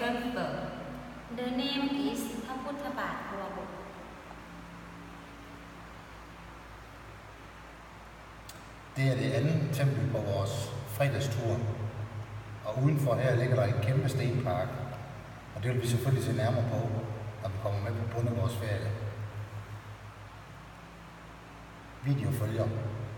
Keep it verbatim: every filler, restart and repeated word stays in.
temple. The name is พระพุทธบาทวร Det er det andet tempel på vores fredagstur. Og udenfor her ligger der en kæmpe stenpark. Og det vil vi selvfølgelig se nærmere på, når vi kommer med på bunden af vores ferie. Video følger.